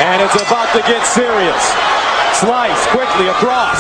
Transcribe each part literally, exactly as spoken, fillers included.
And it's about to get serious. Slice quickly across.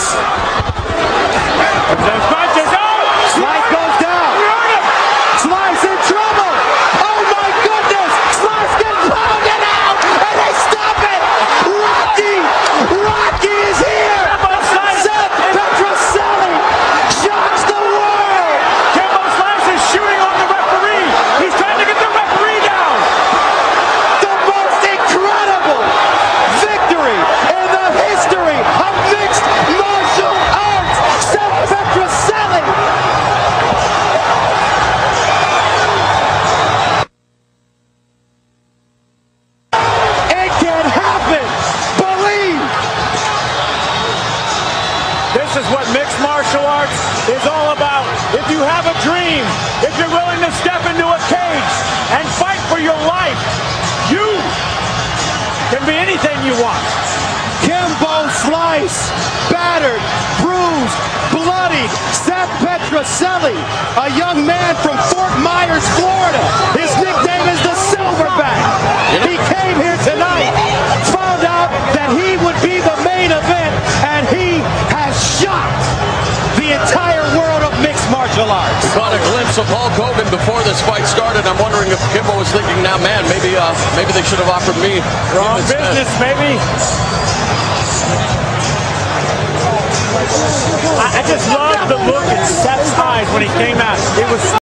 Slice goes down. Slice in trouble. Oh my goodness. Slice gets pounded out. And they stop it. Rocky. Rocky is here. Seth Petruzelli shocks the world. Kimbo Slice is shooting on the referee. He's trying to get the referee down. The most incredible victory in the history of mixed martial arts. Seth Petruzelli. It can happen. Believe. This is what mixed martial arts is all about. If you have a dream, if you're willing to step into a cage and fight for your life, you can be anything you want. Kimbo Slice, battered, bruised, bloodied. Seth Petruzelli, a young man from Fort Myers, Florida. His nickname is the Silverback. He came here tonight, found out that he would be the main event, and he has shocked the entire world of mixed martial arts. We caught a glimpse of Hulk Hogan before this fight started. I'm wondering if Kimbo was thinking, now, man, maybe uh, maybe they should have offered me. Wrong business, maybe. I, I just love the look in Seth's eyes when he came out. It was